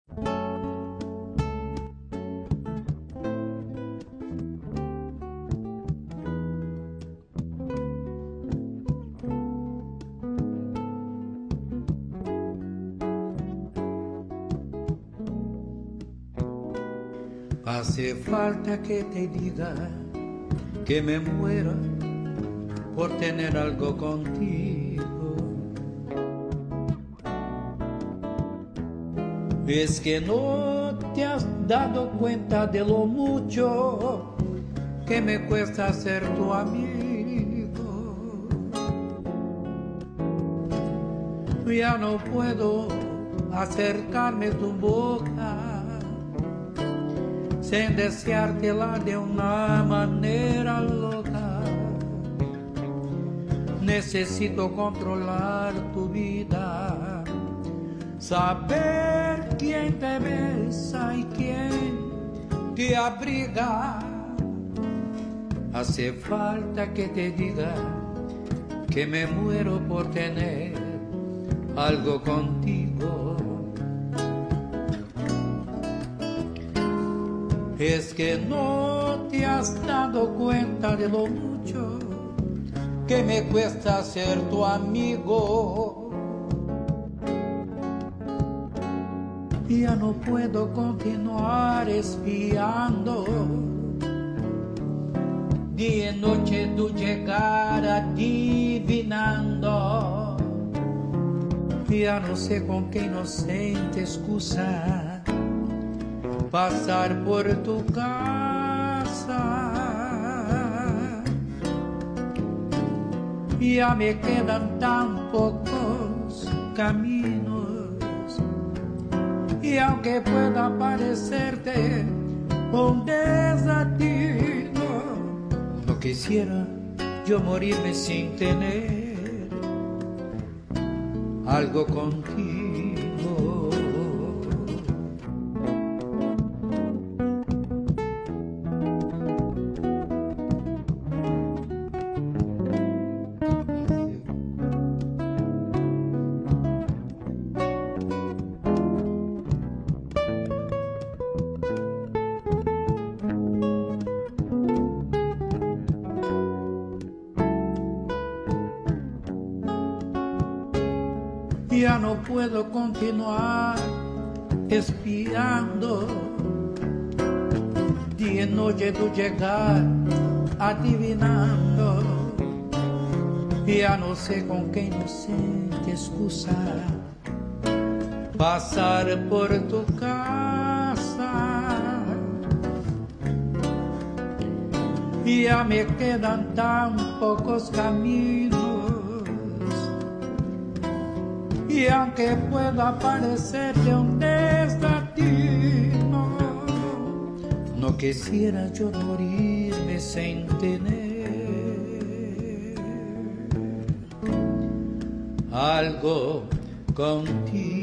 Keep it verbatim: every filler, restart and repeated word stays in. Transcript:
Hace falta que te diga que me muera por tener algo contigo. Es que no te has dado cuenta de lo mucho que me cuesta ser tu amigo. Ya no puedo acercarme a tu boca sin deseártela de una manera loca. Necesito controlar tu vida, saber quién te besa y quién te abriga. Hace falta que te diga que me muero por tener algo contigo. Es que no te has dado cuenta de lo mucho que me cuesta ser tu amigo. Ya no puedo continuar espiando día y noche tu llegar adivinando. Ya no sé con qué inocente excusa pasar por tu casa. Ya me quedan tan pocos caminos, y aunque pueda parecerte un desatino, no quisiera yo morirme sin tener algo contigo. Ya no puedo continuar espiando día y noche tu llegar adivinando. Ya no sé con qué inocente excusa pasar por tu casa. Ya me quedan tan pocos caminos, y aunque pueda parecerte un desatino, no quisiera yo morirme sin tener algo contigo.